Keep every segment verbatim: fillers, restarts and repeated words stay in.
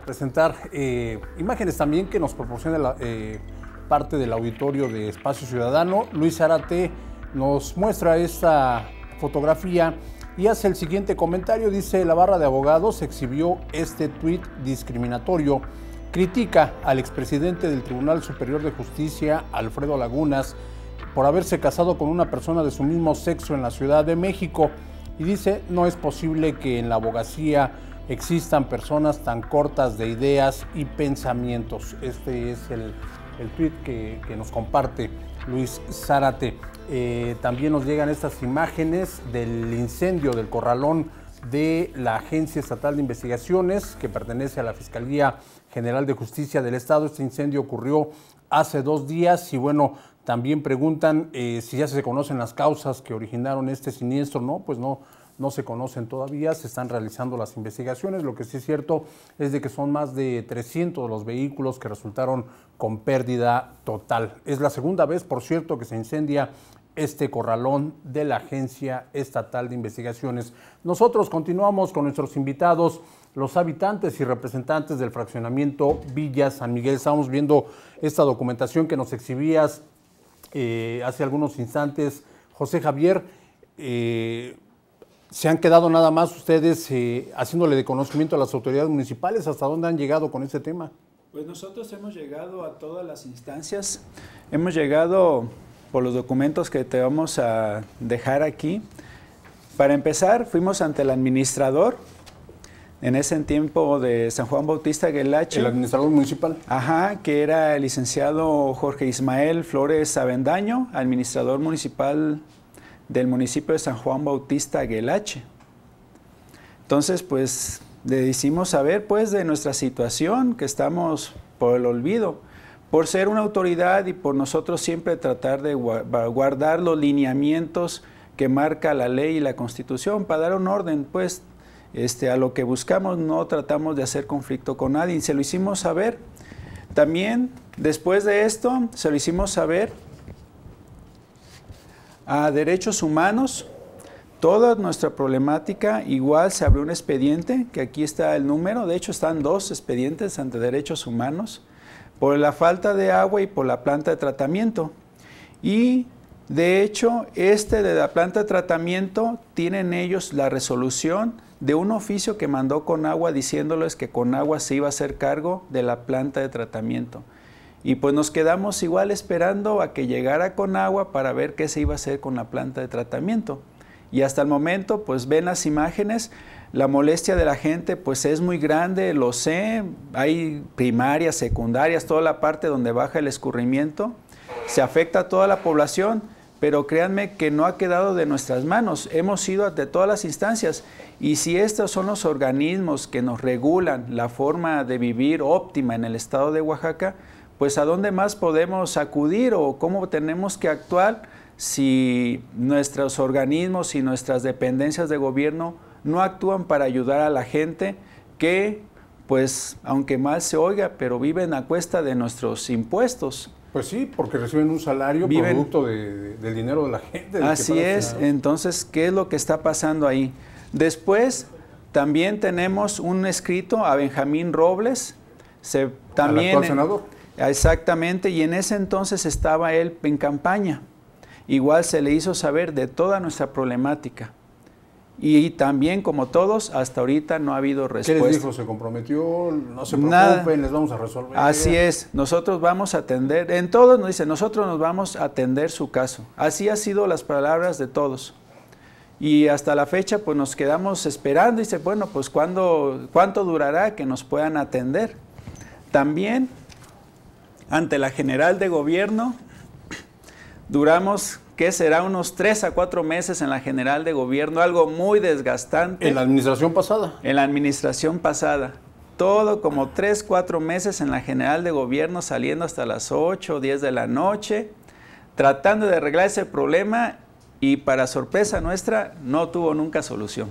presentar eh, imágenes también que nos proporciona la, eh, parte del auditorio de Espacio Ciudadano. Luis Zárate nos muestra esta fotografía y hace el siguiente comentario. Dice: la barra de abogados exhibió este tuit discriminatorio. Critica al expresidente del Tribunal Superior de Justicia, Alfredo Lagunas, por haberse casado con una persona de su mismo sexo en la Ciudad de México. Y dice: no es posible que en la abogacía existan personas tan cortas de ideas y pensamientos. Este es el, el tuit que, que nos comparte Luis Zárate. Eh, también nos llegan estas imágenes del incendio del corralón de la Agencia Estatal de Investigaciones, que pertenece a la Fiscalía General de Justicia del Estado. Este incendio ocurrió hace dos días y bueno, también preguntan eh, si ya se conocen las causas que originaron este siniestro. No, pues no, no se conocen todavía, se están realizando las investigaciones. Lo que sí es cierto es de que son más de trescientos los vehículos que resultaron con pérdida total. Es la segunda vez, por cierto, que se incendia este corralón de la Agencia Estatal de Investigaciones. Nosotros continuamos con nuestros invitados, los habitantes y representantes del fraccionamiento Villa San Miguel. Estamos viendo esta documentación que nos exhibías eh, hace algunos instantes, José Javier. Eh, ¿Se han quedado nada más ustedes eh, haciéndole de conocimiento a las autoridades municipales? ¿Hasta dónde han llegado con este tema? Pues nosotros hemos llegado a todas las instancias, hemos llegado por los documentos que te vamos a dejar aquí. Para empezar, fuimos ante el administrador, en ese tiempo de San Juan Bautista Guelache. El administrador municipal. Ajá, que era el licenciado Jorge Ismael Flores Avendaño, administrador municipal del municipio de San Juan Bautista Guelache. Entonces, pues, le hicimos saber, pues, de nuestra situación, que estamos por el olvido, por ser una autoridad y por nosotros siempre tratar de guardar los lineamientos que marca la ley y la Constitución para dar un orden, pues, este, a lo que buscamos. No tratamos de hacer conflicto con nadie, y se lo hicimos saber. También, después de esto, se lo hicimos saber a Derechos Humanos, toda nuestra problemática. Igual se abrió un expediente, que aquí está el número, de hecho están dos expedientes ante Derechos Humanos, por la falta de agua y por la planta de tratamiento. Y de hecho, este de la planta de tratamiento, tienen ellos la resolución de un oficio que mandó Conagua diciéndoles que Conagua se iba a hacer cargo de la planta de tratamiento. Y pues nos quedamos igual esperando a que llegara Conagua para ver qué se iba a hacer con la planta de tratamiento. Y hasta el momento, pues ven las imágenes, la molestia de la gente pues es muy grande, lo sé, hay primarias, secundarias, toda la parte donde baja el escurrimiento, se afecta a toda la población, pero créanme que no ha quedado de nuestras manos, hemos ido de todas las instancias, y si estos son los organismos que nos regulan la forma de vivir óptima en el estado de Oaxaca, pues ¿a dónde más podemos acudir o cómo tenemos que actuar si nuestros organismos y nuestras dependencias de gobierno no actúan para ayudar a la gente que, pues, aunque mal se oiga, pero viven a cuesta de nuestros impuestos? Pues sí, porque reciben un salario viven, producto de, de, del dinero de la gente. Así es. Entonces, ¿qué es lo que está pasando ahí? Después, también tenemos un escrito a Benjamín Robles, se, también, ¿al actual senador? Exactamente, y en ese entonces estaba él en campaña. Igual se le hizo saber de toda nuestra problemática. Y también, como todos, hasta ahorita no ha habido respuesta. ¿Qué les dijo? ¿Se comprometió? No se preocupen, Nada. Les vamos a resolver. Así es, nosotros vamos a atender, en todos nos dice, nosotros nos vamos a atender su caso. Así han sido las palabras de todos. Y hasta la fecha, pues nos quedamos esperando y dice, bueno, pues ¿cuándo, ¿cuánto durará que nos puedan atender? También, ante la General de Gobierno, duramos, ¿qué será? Unos tres a cuatro meses en la General de Gobierno, algo muy desgastante. ¿En la administración pasada? En la administración pasada. Todo como tres, cuatro meses en la General de Gobierno, saliendo hasta las ocho o diez de la noche, tratando de arreglar ese problema y para sorpresa nuestra, no tuvo nunca solución.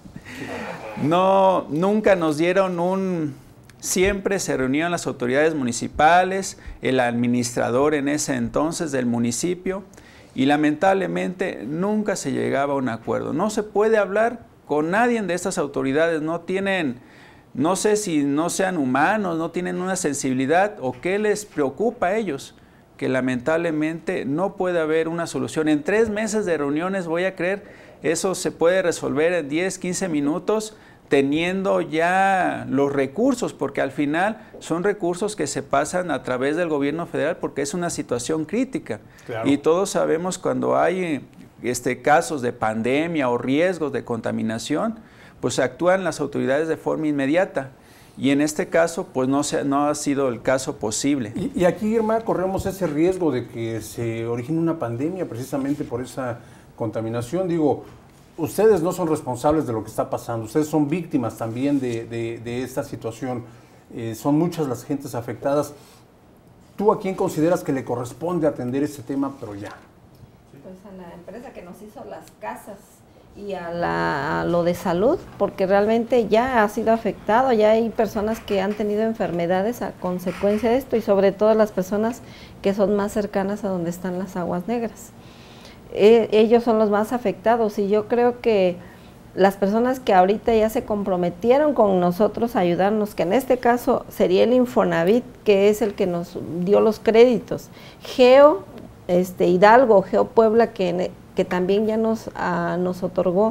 No, nunca nos dieron un... Siempre se reunían las autoridades municipales, el administrador en ese entonces del municipio, y lamentablemente nunca se llegaba a un acuerdo. No se puede hablar con nadie de estas autoridades, no tienen No sé si no sean humanos, no tienen una sensibilidad o qué les preocupa a ellos, que lamentablemente no puede haber una solución. En tres meses de reuniones, voy a creer, eso se puede resolver en diez, quince minutos, teniendo ya los recursos, porque al final son recursos que se pasan a través del gobierno federal porque es una situación crítica. Claro. Y todos sabemos cuando hay este, casos de pandemia o riesgos de contaminación, pues actúan las autoridades de forma inmediata. Y en este caso, pues no, se, no ha sido el caso posible. Y, y aquí, Irma, corremos ese riesgo de que se origine una pandemia precisamente por esa contaminación. Digo, ustedes no son responsables de lo que está pasando, ustedes son víctimas también de, de, de esta situación. Eh, son muchas las gentes afectadas. ¿Tú a quién consideras que le corresponde atender este tema, pero ya? Pues a la empresa que nos hizo las casas y a, la, a lo de salud, porque realmente ya ha sido afectado, ya hay personas que han tenido enfermedades a consecuencia de esto y sobre todo las personas que son más cercanas a donde están las aguas negras. Eh, ellos son los más afectados y yo creo que las personas que ahorita ya se comprometieron con nosotros a ayudarnos, que en este caso sería el Infonavit, que es el que nos dio los créditos, Geo este, Hidalgo, Geo Puebla, que que también ya nos, uh, nos otorgó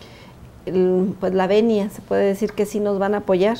el, pues la venia, se puede decir que sí nos van a apoyar,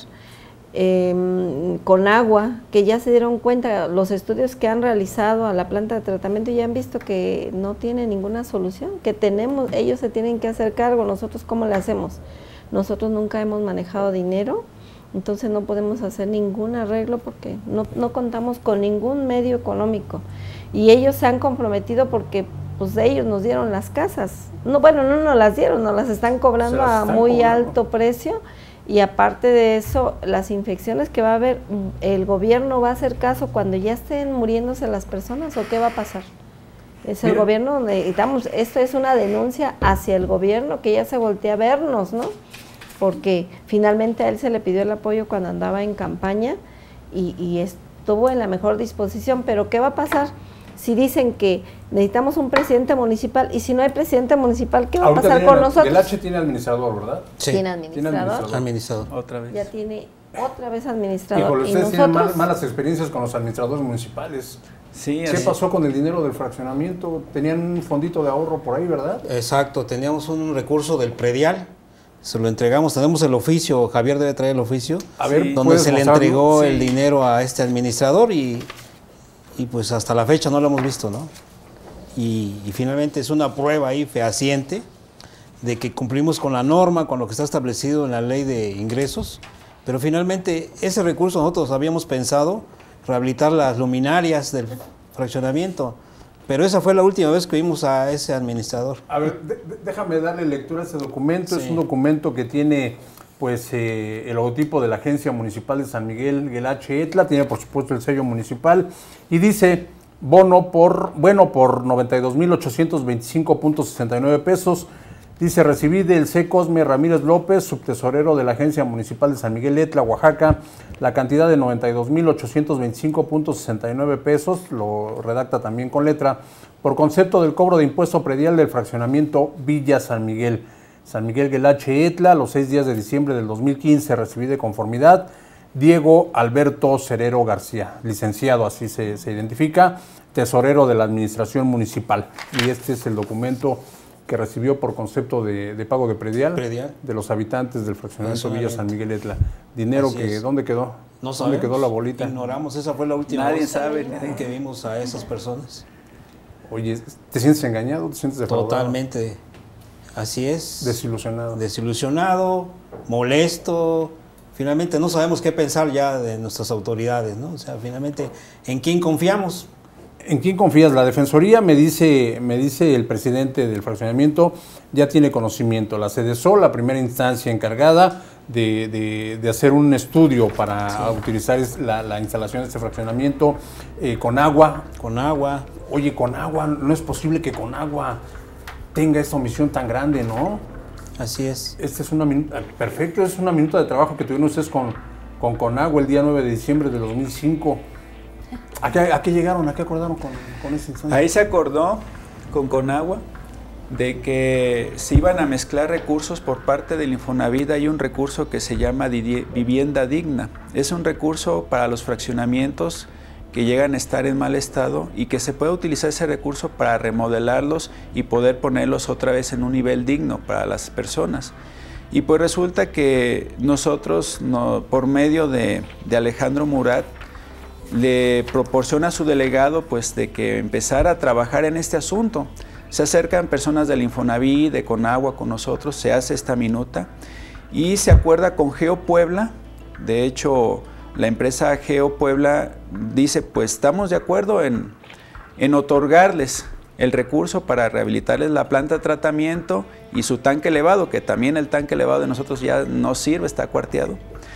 eh, con agua, que ya se dieron cuenta, los estudios que han realizado a la planta de tratamiento ya han visto que no tiene ninguna solución, que tenemos, ellos se tienen que hacer cargo, nosotros ¿cómo le hacemos? Nosotros nunca hemos manejado dinero, entonces no podemos hacer ningún arreglo porque no, no contamos con ningún medio económico, y ellos se han comprometido porque pues ellos nos dieron las casas, no, bueno, no nos las dieron, nos las están cobrando las están a muy cobrando. alto precio, y aparte de eso, las infecciones que va a haber, ¿el gobierno va a hacer caso cuando ya estén muriéndose las personas o qué va a pasar? Es el Mira. gobierno, necesitamos, esto es una denuncia hacia el gobierno que ya se voltea a vernos, ¿no? Porque finalmente a él se le pidió el apoyo cuando andaba en campaña y, y estuvo en la mejor disposición, pero ¿qué va a pasar? Si dicen que necesitamos un presidente municipal y si no hay presidente municipal, ¿qué va Ahorita a pasar con nosotros? El H tiene administrador, ¿verdad? Sí. ¿Tiene administrador? ¿Tiene administrador? administrador. Otra vez. Ya tiene otra vez administrador. Híjole, ustedes ¿Y tienen nosotros? mal, malas experiencias con los administradores municipales. Sí, ¿Qué pasó con el dinero del fraccionamiento? Tenían un fondito de ahorro por ahí, ¿verdad? Exacto, teníamos un recurso del predial, se lo entregamos, tenemos el oficio, Javier debe traer el oficio, a ver, donde se le entregó sí. el dinero a este administrador y, y pues hasta la fecha no lo hemos visto, ¿no? Y, y finalmente es una prueba ahí fehaciente de que cumplimos con la norma, con lo que está establecido en la ley de ingresos, pero finalmente ese recurso nosotros habíamos pensado rehabilitar las luminarias del fraccionamiento, pero esa fue la última vez que vimos a ese administrador. A ver, de, déjame darle lectura a este documento. Sí. Es un documento que tiene pues eh, el logotipo de la Agencia Municipal de San Miguel Guelache Etla, tiene por supuesto el sello municipal y dice bono por, bueno, por noventa y dos mil ochocientos veinticinco punto sesenta y nueve pesos. Dice, recibí del C. Cosme Ramírez López, subtesorero de la Agencia Municipal de San Miguel Etla, Oaxaca, la cantidad de noventa y dos mil ochocientos veinticinco punto sesenta y nueve pesos, lo redacta también con letra, por concepto del cobro de impuesto predial del fraccionamiento Villa San Miguel. San Miguel Guelache Etla, los seis días de diciembre del dos mil quince, recibí de conformidad Diego Alberto Cerero García, licenciado, así se, se identifica, tesorero de la Administración Municipal. Y este es el documento que recibió por concepto de, de pago de predial, predial de los habitantes del fraccionamiento Villa San Miguel Etla. Dinero Así que, es. ¿dónde quedó? No ¿Dónde quedó la bolita? Ignoramos, esa fue la última Nadie vez sabe que vimos a esas personas. Oye, ¿te sientes engañado? ¿Te sientes defraudado? Totalmente, así es. Desilusionado. Desilusionado, molesto. Finalmente no sabemos qué pensar ya de nuestras autoridades, ¿no? O sea, finalmente, ¿en quién confiamos? ¿En quién confías? La Defensoría, me dice, me dice el presidente del fraccionamiento, ya tiene conocimiento. La Sedesol, la primera instancia encargada de, de, de hacer un estudio para sí. utilizar la, la instalación de este fraccionamiento eh, con agua. Con agua. Oye, con agua, no es posible que con agua tenga esta omisión tan grande, ¿no? Así es. Esta es una minuta, perfecto, es una minuta de trabajo que tuvieron ustedes con, con Conagua el día nueve de diciembre de dos mil cinco. ¿A qué, ¿A qué llegaron? ¿A qué acordaron con, con esa instancia? Ahí se acordó con Conagua de que se iban a mezclar recursos por parte del Infonavit. Hay un recurso que se llama vivienda digna. Es un recurso para los fraccionamientos que llegan a estar en mal estado y que se puede utilizar ese recurso para remodelarlos y poder ponerlos otra vez en un nivel digno para las personas. Y pues resulta que nosotros, no, por medio de, de Alejandro Murat, le proporciona a su delegado pues de que empezara a trabajar en este asunto. Se acercan personas del Infonavit, de Conagua con nosotros, se hace esta minuta y se acuerda con Geo Puebla. De hecho, la empresa Geo Puebla dice, pues estamos de acuerdo en, en otorgarles el recurso para rehabilitarles la planta de tratamiento y su tanque elevado, que también el tanque elevado de nosotros ya no sirve, está cuarteado,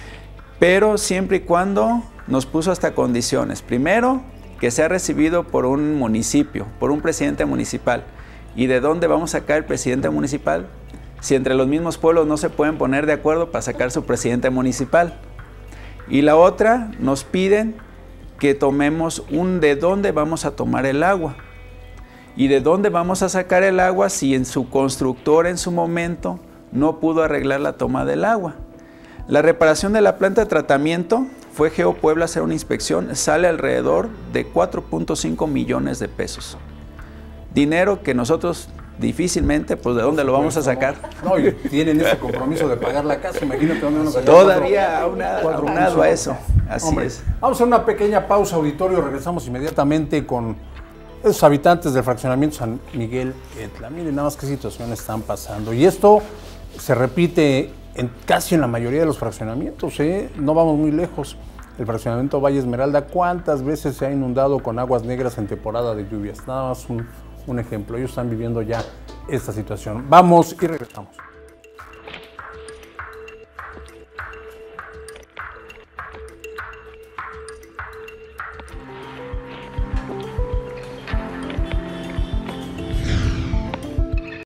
pero siempre y cuando nos puso hasta condiciones. Primero, que sea recibido por un municipio, por un presidente municipal. ¿Y de dónde vamos a sacar el presidente municipal? Si entre los mismos pueblos no se pueden poner de acuerdo para sacar su presidente municipal. Y la otra, nos piden que tomemos un de dónde vamos a tomar el agua. ¿Y de dónde vamos a sacar el agua si en su constructor en su momento no pudo arreglar la toma del agua? La reparación de la planta de tratamiento fue Geo Puebla a hacer una inspección, sale alrededor de cuatro punto cinco millones de pesos. Dinero que nosotros difícilmente, pues ¿de dónde lo vamos a sacar? No, y tienen ese compromiso de pagar la casa, imagínate dónde uno sacar. Todavía aunado, aunado a eso, así Hombre, es. Vamos a hacer una pequeña pausa, auditorio, regresamos inmediatamente con esos habitantes del fraccionamiento San Miguel Etla. Miren nada más qué situaciones están pasando. Y esto se repite en casi en la mayoría de los fraccionamientos, ¿eh? No vamos muy lejos. El fraccionamiento Valle Esmeralda, ¿cuántas veces se ha inundado con aguas negras en temporada de lluvias? Nada más un, un ejemplo. Ellos están viviendo ya esta situación. Vamos y regresamos.